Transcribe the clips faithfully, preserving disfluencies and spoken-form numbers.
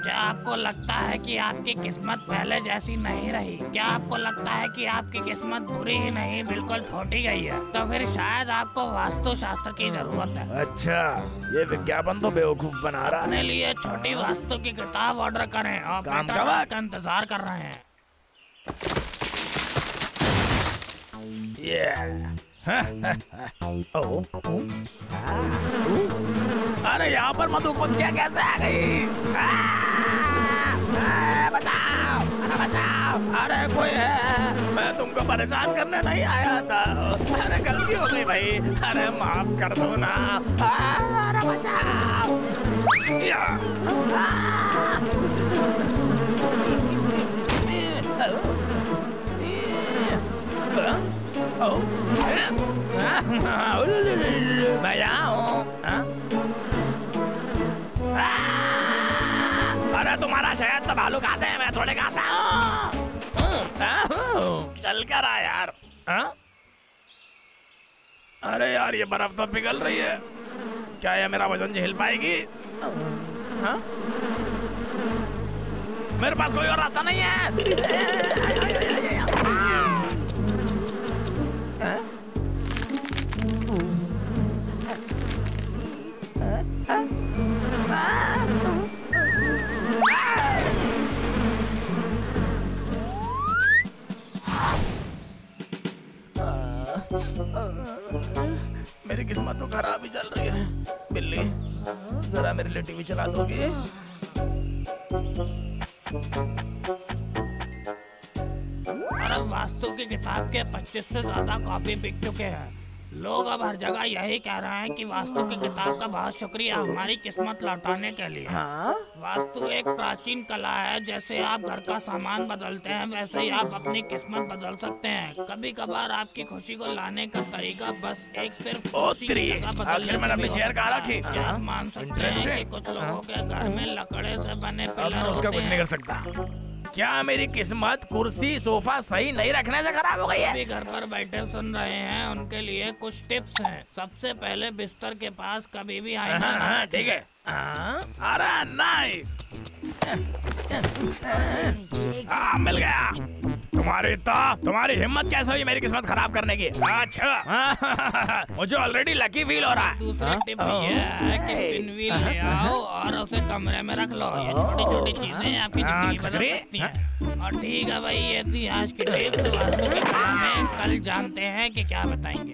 क्या आपको लगता है कि आपकी किस्मत पहले जैसी नहीं रही? क्या आपको लगता है कि आपकी किस्मत बुरी ही नहीं बिल्कुल फूटी गई है? तो फिर शायद आपको वास्तु शास्त्र की जरूरत है। अच्छा, ये विज्ञापन तो बेवकूफ बना रहा है। अपने लिए छोटी वास्तु की किताब ऑर्डर करें और काम बेटा का आपका इंतजार कर रहे हैं। Yeah. oh. अरे यहाँ पर मधुमक्खियाँ कैसे आ गई? बचाओ, अरे बचाओ, अरे कोई है? मैं तुमको परेशान करने नहीं आया था। अरे गलती हो गई भाई, अरे माफ कर दो ना। अरे बचाओ। या। मैं यहाँ हूँ। अरे तुम्हारा शहद तो भालू खाते हैं, मैं थोड़े खाता हूँ। चल कर आ यार। हा? अरे यार ये बर्फ तो पिघल रही है, क्या ये मेरा वजन झेल पाएगी? हा? मेरे पास कोई और रास्ता नहीं है। मेरी किस्मत तो खराब ही चल रही है। बिल्ली, जरा मेरे लिए टीवी चला दोगी? और वास्तु की किताब के पच्चीस से ज्यादा कॉपी बिक चुके हैं। लोग अब हर जगह यही कह रहे हैं कि वास्तु की किताब का बहुत शुक्रिया हमारी किस्मत लौटाने के लिए। हाँ? वास्तु एक प्राचीन कला है। जैसे आप घर का सामान बदलते हैं वैसे ही आप अपनी किस्मत बदल सकते हैं। कभी कभार आपकी खुशी को लाने का तरीका बस एक सिर्फ आखिर मैंने अपनी चेयर कहाँ रखी? क्या आप मान सकते हैं कि कुछ लोगों के घर में लकड़े से बने पिलर उसका कुछ नहीं कर सकता। क्या मेरी किस्मत कुर्सी सोफा सही नहीं रखने से खराब हो गई है? भी घर पर बैठे सुन रहे हैं उनके लिए कुछ टिप्स हैं। सबसे पहले बिस्तर के पास कभी भी आईना ना रखें। ठीक है। अरे नहीं, आ, मिल गया। तुम्हारी तो तुम्हारी हिम्मत कैसे हुई मेरी किस्मत खराब करने की? अच्छा, मुझे ऑलरेडी लकी फील हो रहा है। दूसरी टिप ये है कि पिनव्हील ले आओ और उसे कमरे में रख लो। ये छोटी छोटी चीजें आपकी जिंदगी बदल सकती हैं। और ठीक है भाई, ये थी आज की टिप्स वास्तु की कला में। कल जानते हैं कि क्या बताएंगे।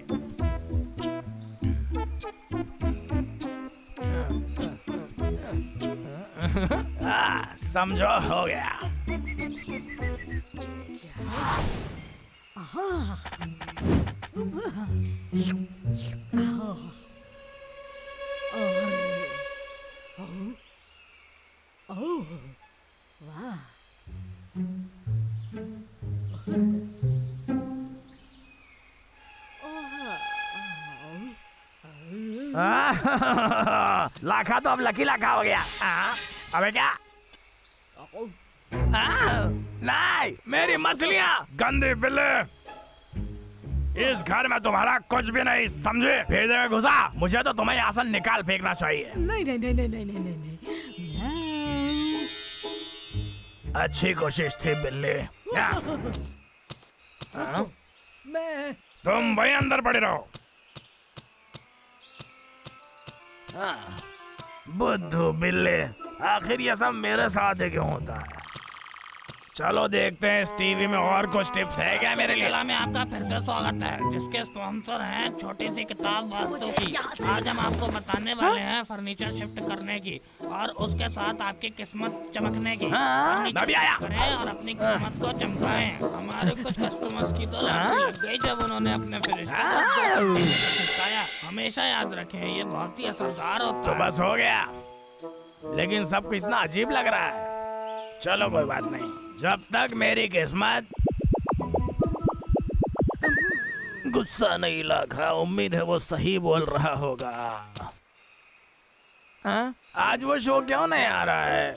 आ, समझो हो गया। लाखा तो अब लकी लाखा हो गया। आ, अबे क्या? आ, नहीं, मेरी मछलियाँ गंदी बिल्ली। इस घर में तुम्हारा कुछ भी नहीं, समझे? भेजे में घुसा। मुझे तो तुम्हें यहाँ से निकाल फेंकना चाहिए। नहीं नहीं नहीं नहीं नहीं नहीं नहीं। अच्छी कोशिश थी बिल्ली। मैं तुम वही अंदर पड़े रहो। बुद्धू बिल्ली, आखिर ये सब मेरे साथ ही क्यों होता है? चलो देखते हैं इस टीवी में और कुछ टिप्स है क्या मेरे लिए। कला में आपका फिर से स्वागत है, जिसके स्पॉन्सर हैं छोटी सी किताब वास्तु की। आज हम आपको बताने वाले हैं फर्नीचर शिफ्ट करने की और उसके साथ आपकी किस्मत चमकने की। मैं भी आया। करें और अपनी किस्मत को चमकाएं। हमारे कुछ कस्टमर्स की तो लग गई जब उन्होंने अपने फ्रिज खिसकाया। हमेशा याद रखें, ये बहुत ही असरदार होता है। तो बस हो गया, लेकिन सब कुछ इतना अजीब लग रहा है। चलो कोई बात नहीं, जब तक मेरी किस्मत गुस्सा नहीं लगा, उम्मीद है वो सही बोल रहा होगा। हाँ? आज वो शो क्यों नहीं आ रहा है?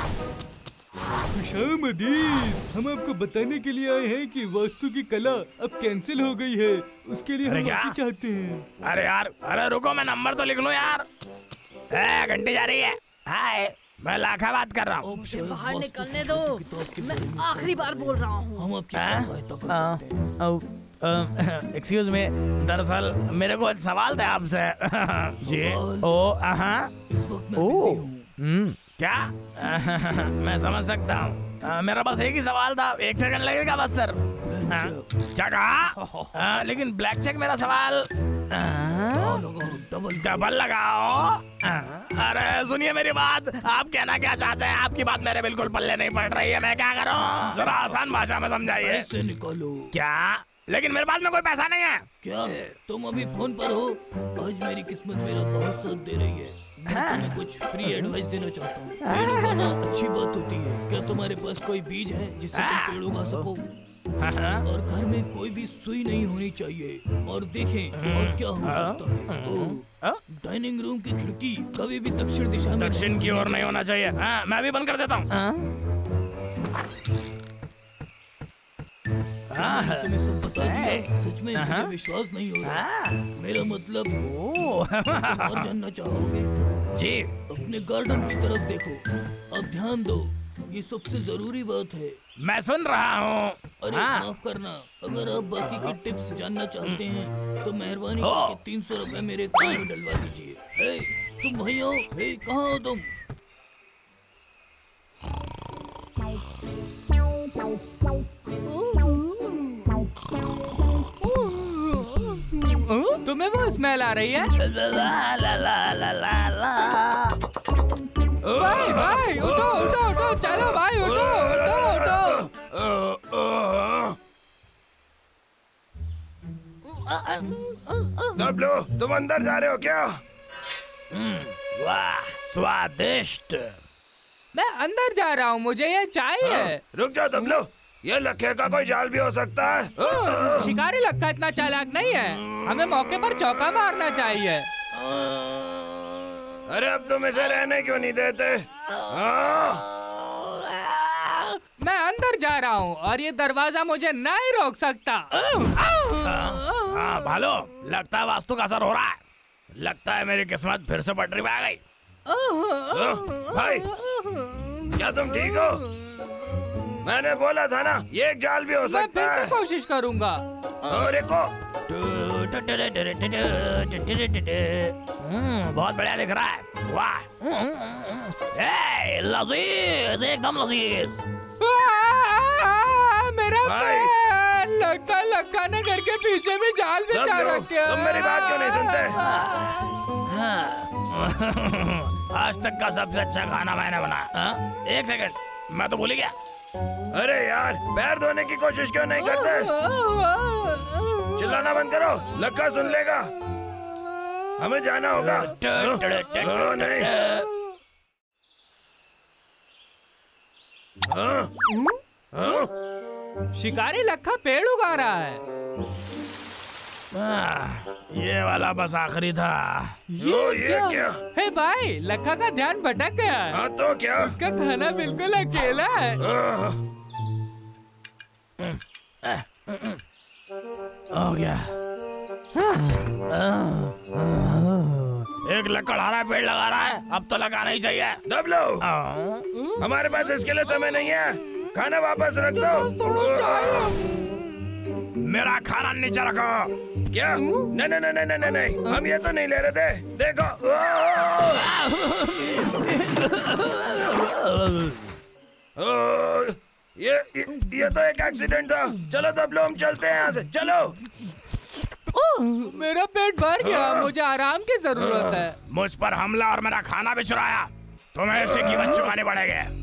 खुशामदीद, हम आपको बताने के लिए आए हैं कि वास्तु की कला अब कैंसिल हो गई है। उसके लिए हम माफी चाहते हैं। अरे यार, अरे रुको, मैं नंबर तो लिख लूं यार। घंटी जा रही है। हाय, मैं लाखा बात कर रहा हूँ। मुझे बाहर निकलने दो, मैं आखिरी बार बोल रहा हूँ। हम आपकी सहायता कर सकते हैं। एक्सक्यूज मी, दरअसल मेरे को एक सवाल था आपसे। जी ओ हाँ इस वक्त मैं ओ बिजी हूँ। हम्म, क्या? मैं समझ सकता हूँ। मेरा बस एक ही सवाल था, एक सेकंड लगेगा बस सर। आ, क्या कहा? आ, लेकिन ब्लैक चेक मेरा सवाल डबल डबल लगाओ। आ, अरे सुनिए मेरी बात, आप कहना क्या चाहते हैं? आपकी बात मेरे बिल्कुल पल्ले नहीं पड़ रही है, मैं क्या करूँ? जरा आसान भाषा में समझाइए। पैसे निकालो। क्या? लेकिन मेरे पास में कोई पैसा नहीं है। क्या तुम अभी फोन पर हो? आज मेरी किस्मत मेरा बहुत साथ दे रही है। मैं तुम्हें कुछ फ्री एडवाइस देना चाहता हूँ। पेड़ उगाना अच्छी बात होती है। क्या तुम्हारे पास कोई बीज है जिससे तुम पेड़ उगा सको? और घर में कोई भी सुई नहीं होनी चाहिए। और देखें और क्या हो सकता है। ओ, डाइनिंग रूम की खिड़की कभी भी दक्षिण दिशा में दक्षिण की ओर नहीं होना चाहिए। हाँ, मैं भी बंद कर देता हूँ। तुम्हें सब बता दिया। सच में मुझे विश्वास नहीं हो रहा। मेरा मतलब और जानना चाहोगे? जी अपने गार्डन की तरफ देखो, अब ध्यान दो, ये सबसे जरूरी बात है। मैं सुन रहा हूँ। अरे माफ करना, अगर आप बाकी के टिप्स जानना चाहते हैं तो मेहरबानी करके तीन सौ रुपए मेरे अकाउंट में डलवा दीजिए। हे, तुम वहीं हो? हे, कहाँ हो तुम? तुम्हें वो स्मेल आ रही है? ला ला ला ला ला ला। भाई भाई उठो उठो उठो, चलो भाई उठो उठो उठो। डब्लू, तुम अंदर जा रहे हो क्या? वाह स्वादिष्ट। मैं अंदर जा रहा हूँ, मुझे ये चाहिए। रुक जाओ डब्लू, ये लखे का कोई जाल भी हो सकता है। शिकारी लक्का इतना चालाक नहीं है, हमें मौके पर चौका मारना चाहिए। अरे अब तुम इसे रहने क्यों नहीं देते? हाँ? मैं अंदर जा रहा हूँ और ये दरवाजा मुझे नहीं रोक सकता। हाँ भालो, लगता है वास्तु का असर हो रहा है। लगता है मेरी किस्मत फिर से पटरी पे आ गई। भाई क्या तुम ठीक हो? मैंने बोला था ना, ये एक जाल भी हो मैं सकता फिर है। से कोशिश करूँगा। और एक को हम्म, बहुत बढ़िया दिख रहा है। वाह, ए, लजीज, एकदम लजीज। मेरा भाई। पैर! लक्का लक्का ने घर के पीछे भी जाल बिछा डब्लू, रखे हैं। तुम मेरी बात क्यों नहीं सुनते? आज तक का सबसे अच्छा खाना मैंने बनाया। हाँ? एक सेकंड, मैं तो भूल ही गया। अरे यार, पैर धोने की कोशिश क्यों नहीं करते? चिल्लाना बंद करो, लक्का सुन लेगा। हमें जाना होगा। ओ, नहीं। हाँ? हाँ? शिकारी लक्का पेड़ उगा रहा है। हाँ, ये वाला बस आखिरी था। ओ, ये क्या? हे भाई, लक्का का ध्यान भटक गया है। हाँ तो क्या? उसका खाना बिल्कुल अकेला है। आह, हो गया। एक लकड़हारा पेड़ लगा रहा है, अब तो लगाना ही चाहिए। डब्लू, हाँ। हमारे पास इसके लिए समय नहीं है। खाना वापस रख दो। मेरा खाना नीचे रखो। क्या? नहीं नहीं नहीं नहीं नहीं नहीं, हम ये तो नहीं ले रहे थे। देखो। ओह! ये ये ये तो एक एक्सीडेंट था। चलो डब्लू, हम चलते हैं यहाँ से। चलो। मेरा पेट भर गया, मुझे आराम की जरूरत है। मुझ पर हमला और मेरा खाना भी चुराया, तुम्हें इसकी कीमत चुकानी पड़ेगी।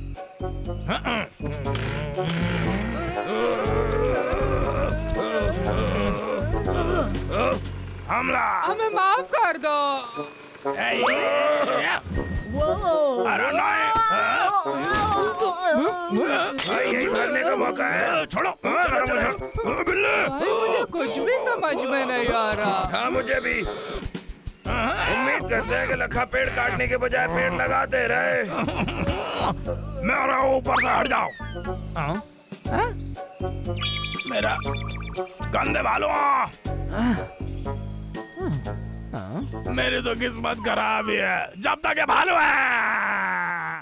हमला। हमें माफ कर दो। अरे नहीं। भाई, यही मरने का मौका है। छोड़ो। चलो, चलो। बिल्ले। भाई, मुझे कुछ भी समझ में नहीं आ रहा। हाँ, मुझे भी। उम्मीद करते हैं कि लखा पेड़ काटने के बजाय पेड़ लगाते रहे। मेरा ऊपर से हट जाओ। हाँ? हाँ? मेरा गंदे बालों। मेरी तो किस्मत खराब ही है, जब तक ये भालू है।